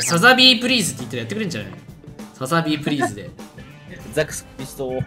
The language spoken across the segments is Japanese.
サザビープリーズって言ったらやってくれるんじゃない？サザビープリーズで。 ザクスピスト。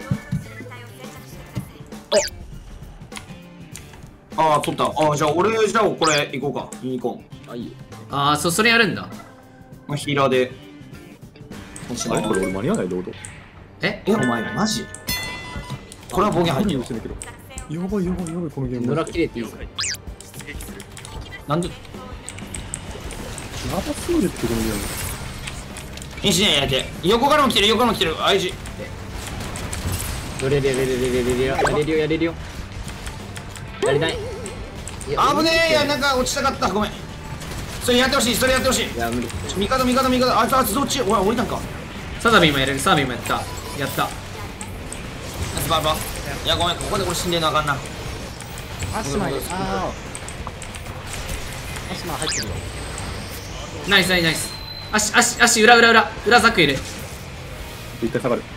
ああ、取った。ああ、じゃあ俺、じゃあこれ行こうか。ユニコーン。 あ、いいよ。 ああ、それやるんだ。 まあ、ヒーラーで。 あれこれ俺間に合わないロード。 えお前マジこれは暴言入ってる。 してんだけど。やばいやばいやばいこのゲーム。 野良切れていいぞ。 なんでやばすぎるってこのゲーム。 変身やれて。横からも来てる、横からも来てる。IG。 やれるよ、やれるよ、やれるよ、やれるよ、やれるよ。やれない。 あぶねえ、いや、なんか落ちたかった。ごめん。それやってほしい、それやってほしい。 いや、無理。 味方、味方、味方。あいつどっち？おい、降りたんか。 サザビーもやれる、サザビーもやった。やった。 ナイスバーバー。いや、ごめん、ここで俺死んでんのあかんな。 アシマ、ああ。アシマ入ってるよ。 ナイスナイスナイス。足、裏ザクいる。 一回下がる。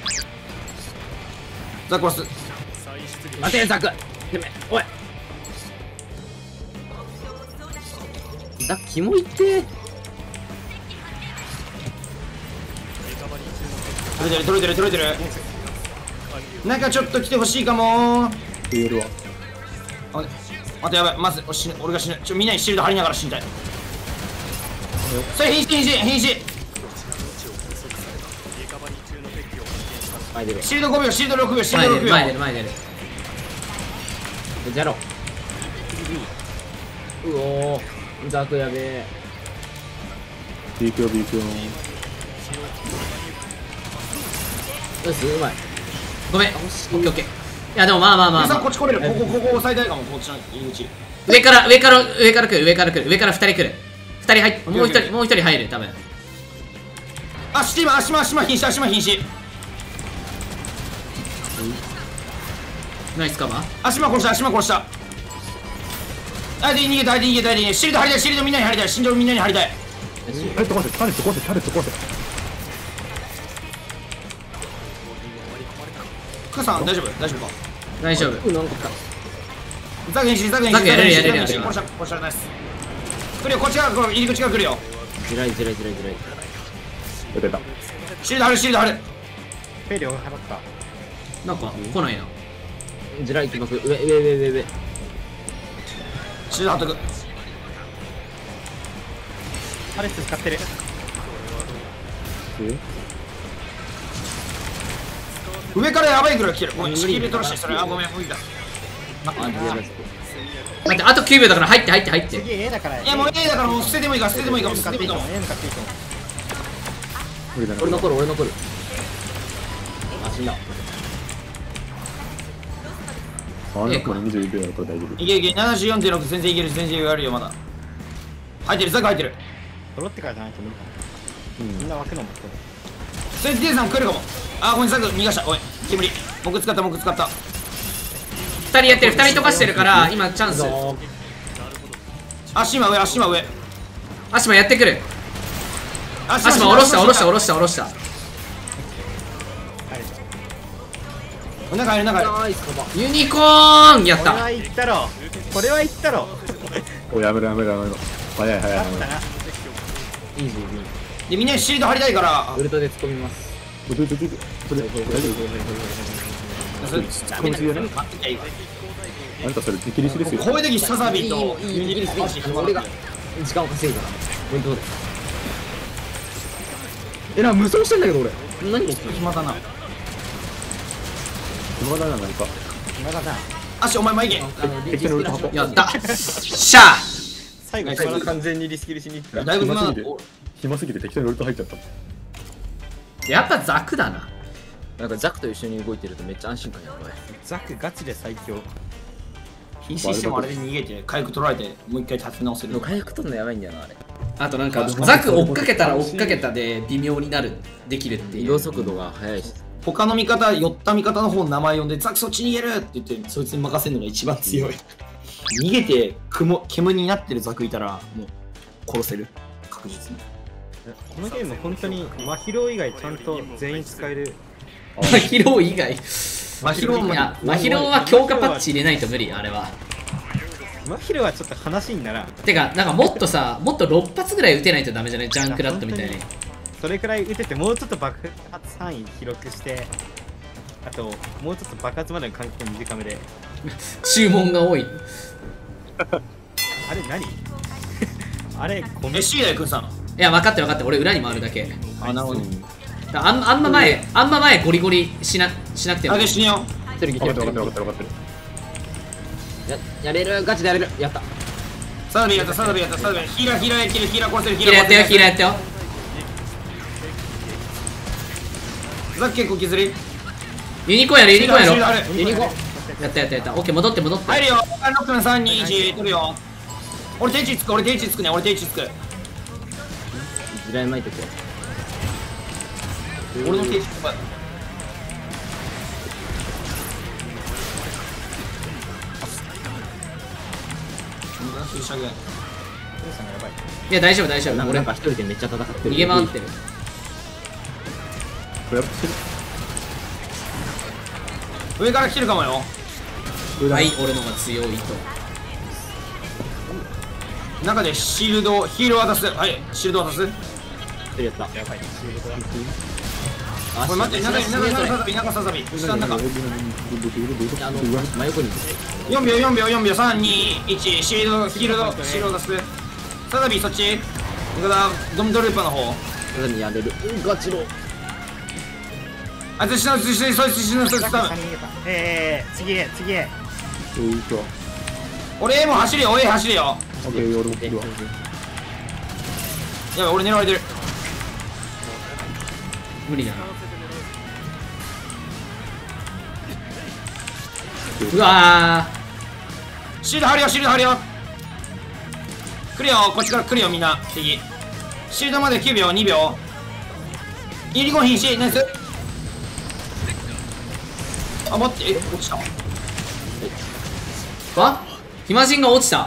ザクロス。 待て、ザク。てめえ、おい。ザク、キモいって。 取れてる。なんかちょっと来てほしいかもー。 言えるわ。 あとやばい、まず俺が死ぬ。みんなにシールド張りながら死にたい。それ変身。 前出る。 シールド5秒、シールド6秒、シールド6秒。 前出る。 じゃろ。うおー、ザクやべえ。 ビークよ。 よし、うまい。 ごめん。オッケーオッケー。いやでもまあ。 さんこっち来れる。ここ押さえたいかも。こっちの入り口。 上から来る。上から2人来る。2人入って、もう一人入る、多分。 足禁止。 ナイスカバー。 足殺した。あいで逃げた。シールド張りたい。シールドみんなに張りたい。シールドみんなに張りたい。 タレット壊せ。タレット壊せ。 クーさん大丈夫か。 大丈夫。 なんかザク変身。 ザクやれる。 殺したナイス。来るよ、こっちが入り口が来るよ。 地雷。 出た。 シールド張る。 ペイリョ払った。 なんか来ないな。 地雷行きまく。上。 シールド張っとく。 パレス使ってる。 上からやばいぐらい来てる。ごめん、仕切り取らして、それ。あ、ごめん、無理だ。 待って、あと9秒だから入って。 次 A だから。 いや、もう A だからもう捨ててもいいかも。 A 向かっていいと思う。 俺残る。あ、死んだ。 あの子に21秒だから大丈夫。 いけ。74.6 全然いける。全然余裕あるよ、まだ。入ってる、ザク入ってる。 揃ってからじゃないと無理かも。みんな湧くのもそうだ。 それ D さん来るかも。あ、ごめん、ザク逃がした。おい、煙。木使った。 2人やってる。2人溶かしてるから今チャンス。 足今上。 足もやってくる。足も下ろした。 中入る。 ユニコーンやった。 これは言ったろ。 おやめろ。早い。 あったな。 イージー。 で、みんなにシールド張りたいからウルトで突っ込みます。 それ大丈夫。 それみんな待ってきゃいいかあんたそれ敵リスですよ。 こういう時サザビーといい俺が時間を稼いだからポイントで無双してんだけど俺何暇だな。 暇だな何か。 足お前前行け。 敵のウルト箱。 やった。シャー。 最後から完全にリスキルしに行った。 だいぶ暇だ。 暇すぎて適当にウルト入っちゃった。 やっぱザクだな。 なんかザクと一緒に動いてるとめっちゃ安心感やばい。 ザクガチで最強。 瀕死してもあれで逃げて回復取られてもう一回立て直せる。 回復取るのやばいんだよなあれ。 あとなんかザク追っかけたら追っかけたで微妙にできるっていう。 移動速度が速いし。 他の寄った味方の方の名前呼んでザクそっち逃げるって言ってそいつに任せるのが一番強い。逃げて煙になってるザクいたらもう殺せる確実に。 このゲーム本当に真宙以外ちゃんと全員使える。 真宙以外。真宙は強化パッチ入れないと無理あれは。 真昼はちょっと話にならん。 てか、なんかもっとさ、もっと6発ぐらい撃てないとダメじゃない？ジャンクラットみたいに。 それくらい撃てて、もうちょっと爆発範囲広くして、あともうちょっと爆発までの間隔短めで。 注文が多い。 あれ何あれ米。 シーダイ君さん。 いや、分かって分かって、俺裏に回るだけ。 あ、なるほど。 あんま前ゴリゴリしなくても。 あげ死ねよ。 一人来てる。 分かってる。 やれる、ガチでやれる。やった。 サダビやった、サダビやった、サダビ。ヒーラーやってる、ヒーラー殺せる、 ヒーラーやってよ、ヒーラーやってよ。 ザッ結構削り。 ユニコーンやろ、ユニコーンやろ。 ユニコ。 やった。オッケー、戻って。 入るよ。6分3、2、1、取るよ。俺定位つくね、俺定位つく。 ずらい巻いてくよ。 俺の定位つく。 いや、大丈夫。俺なんか一人でめっちゃ戦ってる。 逃げ回ってる。 これやっぱしてる。 上から来てるかもよ。 はい、俺の方が強いと。 中でシールド、ヒール渡す。はい、シールド渡す。 一人やった。やばい。 これ待って、中ささび。下の中。 真横に。 4秒、3、2、1、シールド、ヒールド出す。サザビそっち。ドムドルーパーの方。 何やれる。ガチロ。 あいつ死ぬ、そいつ死ぬ。 次へ。 俺 A も走るよ、A 走るよ。 オッケー、俺も来るわ。 やばい、俺狙われてる。 無理だな。うわシールド張るよ。来るよ、こっちから来るよ、みんな。敵。シールドまで9秒、2秒。ユニコーン瀕死、ナイス。あ、待って、落ちた。 暇人が落ちた。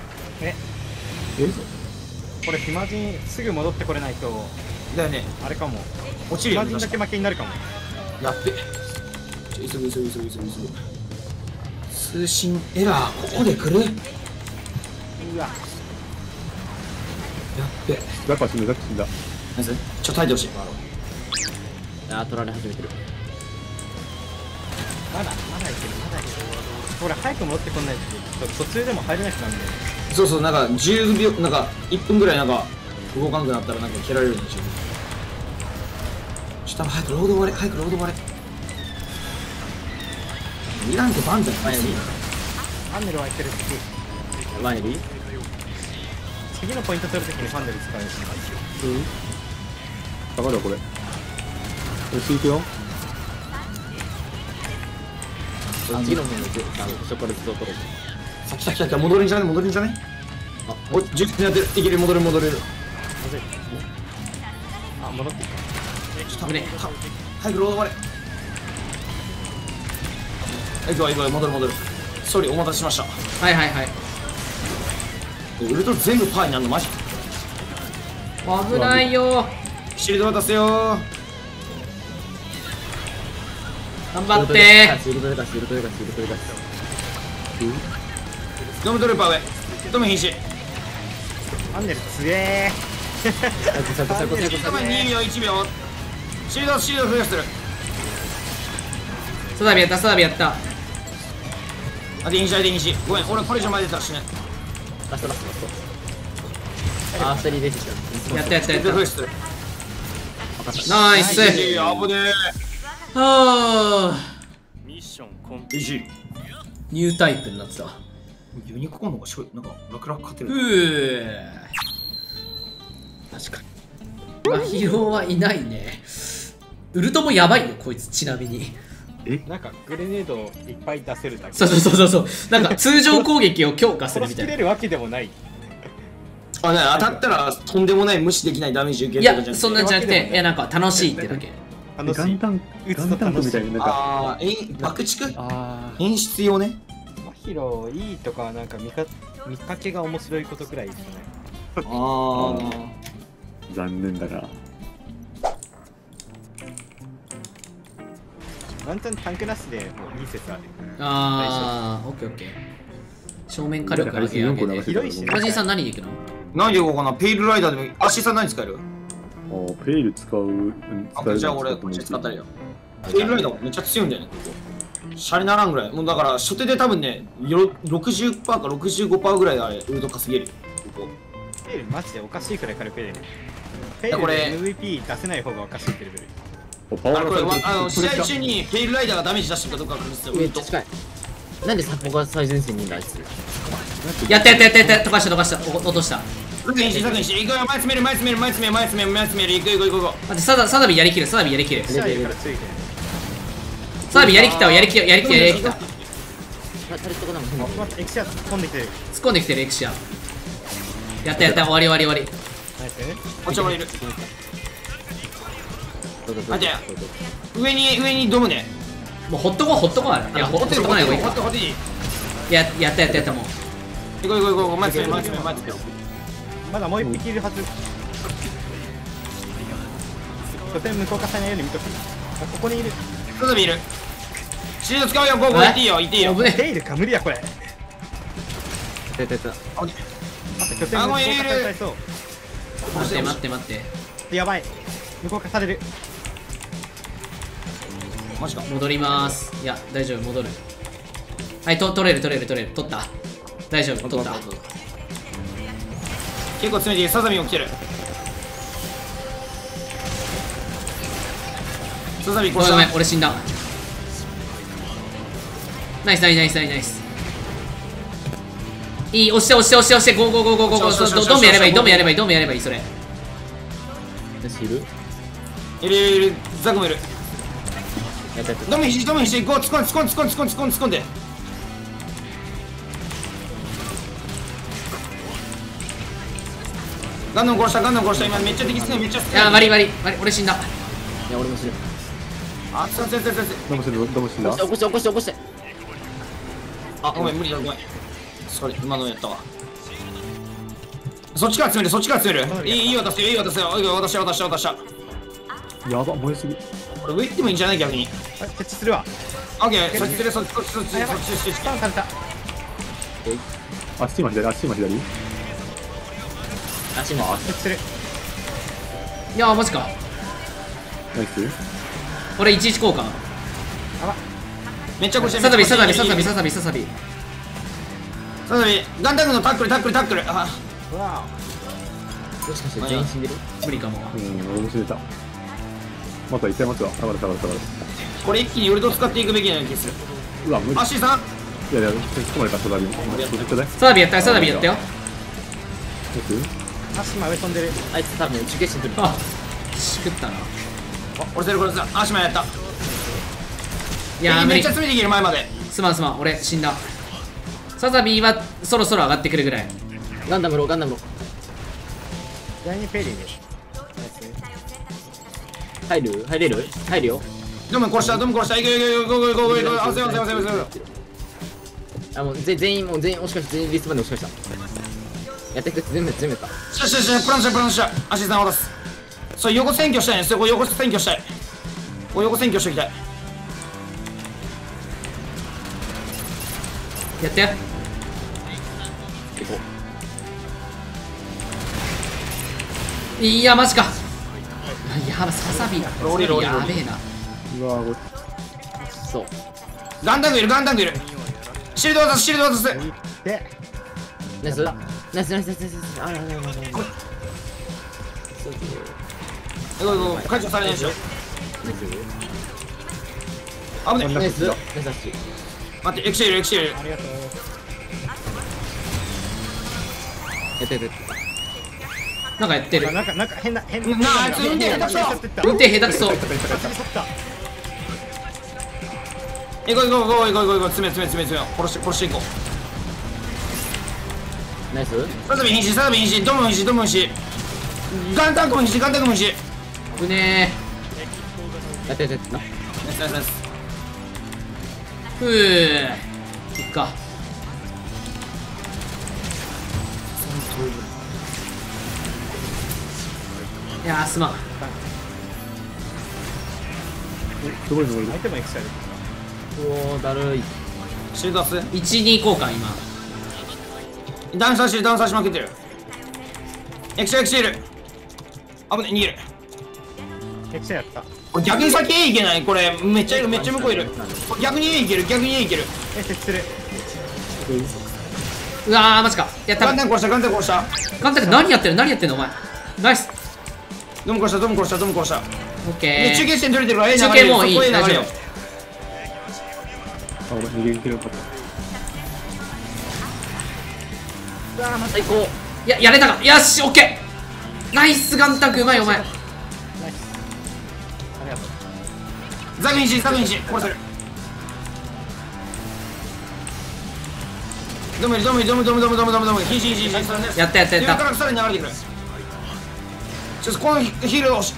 これ暇人すぐ戻ってこれないとだよね、 あれかも。 落ちるよ。 暇人だけ負けになるかも。 やっべ。急ぐ。通信エラー、ここで来る。やっべ。 ザック死んだ。 ナイス。ちょっと耐えてほしい。 取られ始めてる。 まだいける。ほら早く戻ってこないと途中でも入れなくなるんで。 そう、なんか10秒、なんか1分ぐらいなんか動かなくなったらなんか蹴られるんでしょ。ちょっと早くロード終われ。2ランクバンザイ前に。 ファンネルは開いてるし、 前に。 次のポイント取るときにファンネル使うし。 下がるわ、これ。よし、行くよ。 次の方のショコラズを取ろう。 来た。戻るんじゃね。あ、お、10分やってる。いける、戻れる。 あ、戻ってきた。 ちょっと早くロード終われ。行くわ、戻る。ソリ、お待たせしました。 はい。 ウルトラ全部パーになるのマジ。 危ないよ。 シールド渡せよ。 頑張って。 シールドでか。 ドムドルーパー上。ドム瀕死。 ファンネル強え 2秒、1秒。シールド増やしてる。 サダビやった。 あ、電子。ごめん、俺これ以上前出たら死ぬ。 ラスト。下に出てきた。 やった。 増やしてる。 ナイス。 危ねニュータイプになってた。 ユニコーンの方がなんか楽々勝てる。 確かに。 真宙はいないね。ウルトもやばいよ、こいつ、ちなみに。 なんかグレネードをいっぱい出せるだけ。 そう。なんか通常攻撃を強化するみたいな。 殺しきれるわけでもない。 あ、ね、当たったらとんでもない無視できないダメージ受けいや、 るとかじゃなくて。 そんなんじゃなくて、なんか楽しいってだけ。 ガンタンクみたいな、なんか。 爆竹演出用ね。 真宙いいとか、なんか見かけが面白いことくらいですね。 残念だな。 ワンチャンタンクなしでもういい説ある。 オッケー。 正面火力上げ上げで。 広いしねおじいさん何で行くの？ 何でいこうかな。ペイルライダーでもいい。アシさん何使える？ ペイル使う。 じゃあ俺こっち使ったらいいよ。ペイルライダーめっちゃ強いんだよね、ここ。シャレならんぐらい。もうだから初手で多分ね、60%か65%ぐらいであれ、ウルト稼げるよ。ここ。 ペイルマジでおかしいくらい軽く出るね。ペイルこれで MVP 出せない方がおかしいってレベル。 パワーこれが試合中にペイルライダーがダメージ出してるかどうか確認する。 めっちゃ近い。なんでサポが最前線にいんだあいつ。 やった飛ばした落とした。 サクにし、行くよ、前詰める、行くよ、行こう。 待って、サダビやりきる。 シャーいるから注意けど。 サダビやりきったわ、やりきった。 タレットがなんか待って、エクシア突っ込んできてる。 突っ込んできてるエクシア。やった、終わり。 ナイス。 こっちもいる。待て、上にドムね。 もうほっとこうあれ。いや、ほっとかない方がいいか。 ほっていい。 やったもう。 行こう、前詰め。 まだもう一匹いるはず。拠点向こうかさないように見とく。ここにいる。 サザビいる。シールド使うよ、行っていいよ。 危ねペイルか無理やこれ。 やった。 待って、拠点向こうかされそう。 待ってやばい。向こうかされる。 マジか。 戻ります。いや、大丈夫、戻る。はい取れる。取った。大丈夫、取った。 結構詰めている。サザビも来てる。サザビ殺した。 ごめん、俺死んだ。ナイス。いい、押して、ゴー。ドンやればいい、それ。 いる。 ザクもいる。 やった。 ドム必死、ゴー、突っ込んで。ガンダム殺した。今めっちゃ敵少ない。 いや、割り、俺死んだ。 いや俺も死ぬ。 あ、強い。 どうもしてんだ。 起こして。 あ、ごめん、無理だ、ごめん。それ、今のやったわ。そっちから詰める。いい渡せよ。渡した。 やば、燃えすぎ。 これ上行ってもいいんじゃない逆に。 あ、設置するわ。 オッケー、そっち。 やばい。スタンされた。 足今左。 足も設置する。 いや、マジか。 ナイス。 俺11交換。 めっちゃ殺してサザビ。 ガンダムのタックル。あ、 うわもしかして全員死んでる？ 無理かも。 俺も死ねた。また一回待つわ。下がる。 これ一気にウルト使っていくべきな気がする。 うわ、無理。 アッシーさん。 いや、突っ込まれた、サザビ。 サダビやったよ。 足真上飛んでる。 あいつ多分受験してくる。 あ、しくったな。 殺せる。アッシーマンやった。 いやー、無理めっちゃ。詰めていける前まで。 すまん、俺死んだ。サザビーはそろそろ上がってくるぐらい。 ガンダムロ。 第2ペイルに。 入れる？入るよ。 ドム殺した。行く。あ、すいません。 あ、もう全員押し返した。全員リストまで押し返した。やってく全部やった。 よし、プランした。アッシーさん渡す。そう、横占拠したいね。横占拠しておきたい。 やって。 行こいや、マジか。やば、サザビー。 降りる。 やべえな。 うわ、 う。そう。 ガンダムいる。シールド渡す。 で、 ナイス。あら。 行こう。解除されないでしょ。危ねえ。 ナイス。 待って、エクシェル。 ありがとう。 やって。 なんかやってる。 なんか変な。 あいつ運転下手くそ。 運転下手くそ。 行こう。詰め。殺していこう。 ナイス。 サザビ瀕死。ドム瀕死。ガンタンクも瀕死。 危ねやって。 ナイス。 ふぅ。いっか。いやー、すまん。 すごいのいる。 相手もエクシャル。 うおー、だるい。 シールド出す。 1、2交換今。 ダウンさせてる、ダウンさせまくってる。エクシャエクシャいる。危ね、逃げる。 エクシャやった。 これ逆に先 A いけない。これめっちゃいる、めっちゃ向こういる。逆に A いける、逆に A いける。 設置する。 うわーマジか。やったガンタン殺した、ガンタン殺した。 ガンタン何やってる、何やってんのお前。ナイス。 ドム殺した、ドム殺した、ドム殺した。 オッケで、中ー。 継線取れてるから A 流れる。 中継もういい、 そこ A 流れる大丈夫。 あ、俺逃げ切れなかっうわー最高。 やれたか。よし、オッケー。ナイスガンタンク、うまいお前。 ナイス。ありがとう。 ザグインし、ザグインし、殺せる。ドムいる、ドムいる、ドム、ドム、ドム、ドム、ドム、ドム、瀕死、瀕死、瀕死。 やったやったやった。 上からさらに流れてくる。ちょっとこのヒール同士。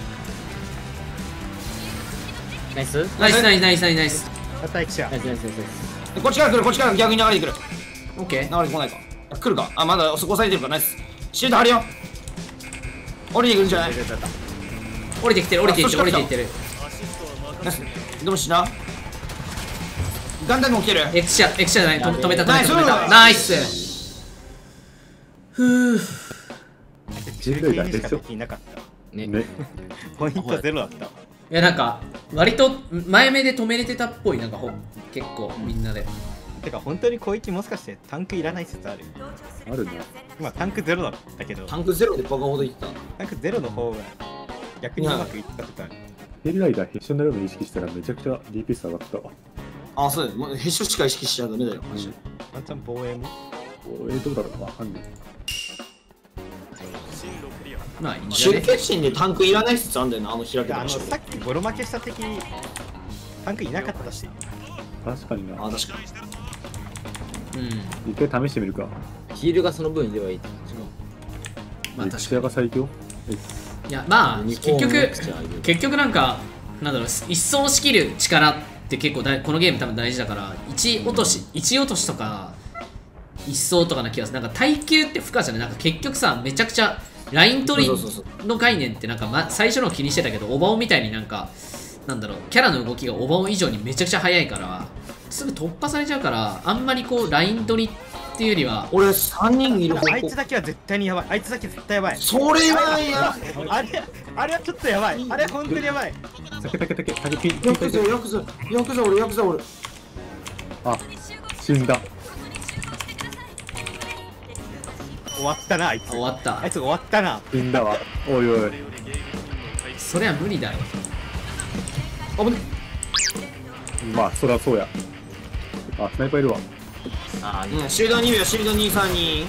ナイスナイスナイスナイスナイスナイス。 またエクシャ。 ナイスナイスナイス。 こっちから来る、こっちから逆に流れてくる。 オッケー。 流れてこないか。来るか。あ、まだそこ押さえてるから、ナイス。シールド張るよ。降りてくるんじゃない？ 降りてきてる、降りてきてる、降りてきてる。 ナイス。どうしな。ガンダムも来てる。 エクシャじゃない、止めた止めたナイス止めた。ナイス。ふぅ。 中継にしかできなかった。 ね。 ね。 ポイントゼロだった。 いやなんか割と前目で止めれてたっぽい、なんか結構みんなで。 てか本当に攻撃もしかしてタンクいらない説ある。 あるな。 今タンクゼロだったけど、 タンクゼロでバカほどいった。 タンクゼロの方が逆にうまくいったことある。 ヘリライダー必勝になるのを意識したらめちゃくちゃ DPS 上がったわ。 あ、そうだよ。もうヘッシュしか意識しちゃダメだよ。マジで。 ワンチャン防衛もどうだろうわかんない。 まあいいんじゃね。 集結心でタンクいらない説あんだよな、あの開けた場所。 さっきボロ負けした敵タンクいなかったし。 確かにな。 あ、確かに。 うん。 一回試してみるか。 ヒールがその分ではいい。 まあエクシア確かが最強。 に。いやまあ日本結の口はある局なんかなんだろう、一層仕切る力って結構このゲーム多分大事だから、1落としとか一層とかな気がする。なんか耐久って負荷じゃない。なんか結局さ、めちゃくちゃライン取りの概念ってなんか、最初の気にしてたけど、オバオみたいになんかなんだろう、キャラの動きがオバオ以上にめちゃくちゃ速いからすぐ突破されちゃうから、あんまりこうライン取りっていうよりは。 俺3人いる方向。 あいつだけは絶対にやばい。あいつだけ絶対やばい。 それはや。 あれはちょっとやばい。あれは本当にやばい。 竹ピン。 ヤクザ俺。 あ、死んだ。 終わったなあいつ。 終わったあいつ終わったな。 死んだわ。おいおい。 それは無理だよ。 危ね。 まあ、そりゃそうや。あ、スナイパーいるわ。 あうん、シールド2秒、シールド232。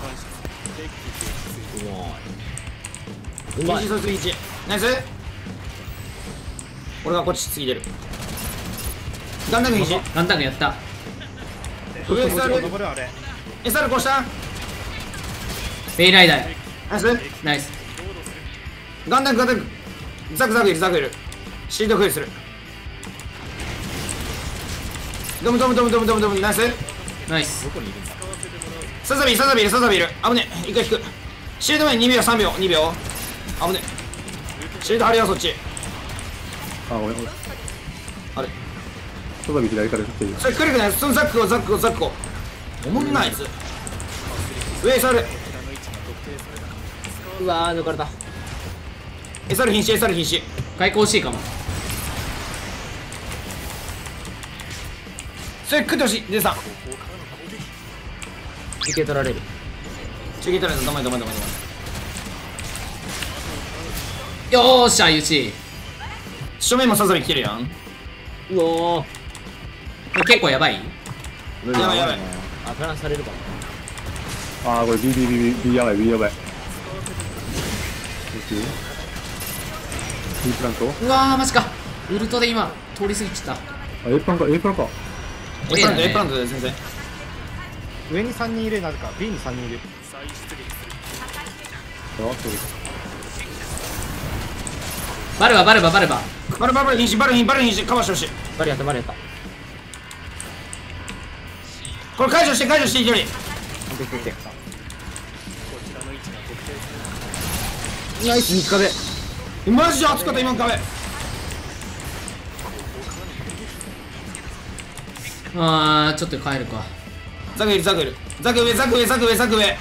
うまい。 1ナイス。俺がこっち次出る。ガンダム肘。 ガンタンクやった。 上 SR。 登るあれ。 SR こうしたベイライダー。 ナイス。 ナイス。 ガンダム。ザクいる。シールドクリする。ドム、ナイス。 ナイス。 どこにいるんだ。 サザビいる。危ねえ。一回引く。シールド前に2秒、3秒、2秒。危ねえ。シールド張るよ、そっち。 あ、俺。 あれ外見左から振ってる。 それ来るくない。そのザックを。おもんないやつ。上 SR。 うわー抜かれた。 SR 瀕死。 開口欲しいかも。 それ食ってほしい。でさん。 受け取られる。 中継取られた。止まれ。 よーしゃ、ゆち。 正面もサザビ来てるやん。 うおー。 これ結構やばい。 やばい。 あ、プランされるかも。 あー、これ B やばい。B プラント。 うわーマジか。ウルトで今通り過ぎちゃった。 あ、A プランか。 エプラントで全然。 上に3人いる。なぜか B に3人いる。 あ、そうです。 バルバ。 バル瀕死。カバーしてほしい。 バリやった。 これ解除して一人。 ナイス3壁。 マジで熱かった今の壁。 あーちょっと帰るか。 ザグいる。 ザク上ザク上ザク上ザク上。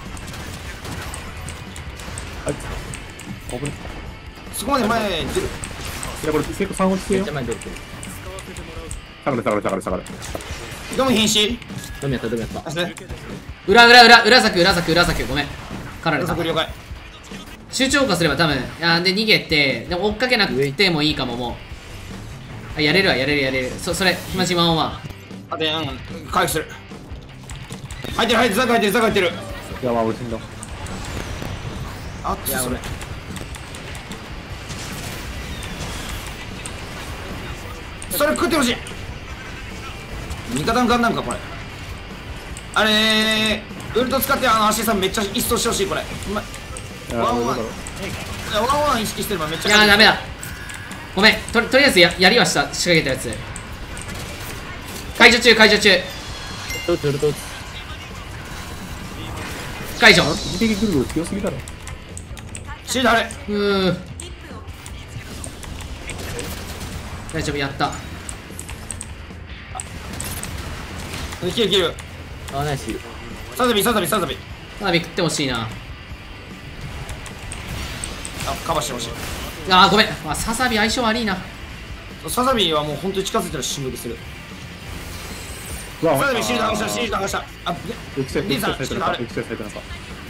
危ない。 そこまで前出る。 いやこれ結構3落ちてよめっちゃ。前に出るけど。 下がる下がる下がる下がる。 どうも瀕死。 ダメやったダメやった。 あ、それ。 裏ザクごめん。狩られたザク。了解。 集中化すれば多分、で逃げて、でも追っかけなくてもいいかも、もう。あ、やれるわ、やれる。それ、気持ちワンワン。 あで、回復する。入ってる、ザク入ってる。 いやまあ俺死んだ。 あっいや、 それ。それ食ってほしい。味方のガンダムかこれ。あれウルト使ってアシさんめっちゃ一掃してほしいこれ。 いやワンワンどうだろう。 ワンワン意識してればめっちゃ。 いやー、ダメだ。ごめん、とりあえずやりはした、仕掛けたやつ。解除中。 ウルトウルト。 解除。 一撃来るの強すぎだろ。 シールあれ。 大丈夫、やった。 いける。 あ、ナイス。 サザビ。 花火食ってほしいな。 あ、カバーしてほしい。 あー、ごめん。ササビ相性悪いな。 サザビはもう本当に近づいたら死ぬ気する。 うわサザビシールド剥がした。あ、 エクセリーさんサイトなんかエクセサイトなんか。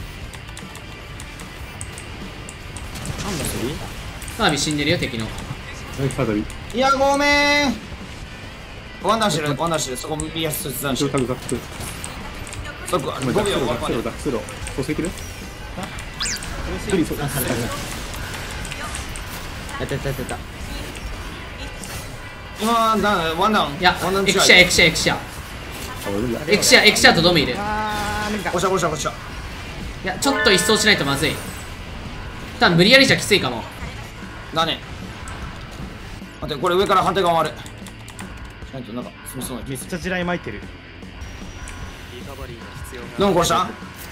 なんだそれ。 花火死んでるよ、敵の。 サザビ。 いやごめん。ワンダーしてる。そこ見やすい切断してる。 タグザック。 そこ5秒ザ終わるまで。 クスロー。そうせきる？プリそう。 やった。 今ワンダウン。 いや、 ワンダウンエクシャ。 あ俺無理だ。 エクシャとドミいる。 無理か。 押した。 いや、ちょっと一掃しないとまずい。多分無理やりじゃきついかも。 だね。待って、これ上から反対側回る。しないとなんかすみそうな気する。 めっちゃ地雷巻いてる。 どうも殺した。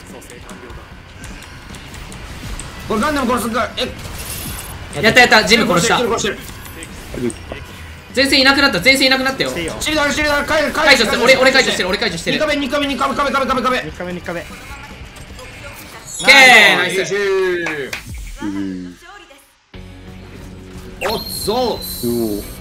これガンダム殺すか。 やった全部殺した。 殺してる。 前線いなくなったよ。 してよ。 シールド解解除してる。俺解除してる。 2壁。 3日目。 オッケー、ナイス。 おっぞー。 おお。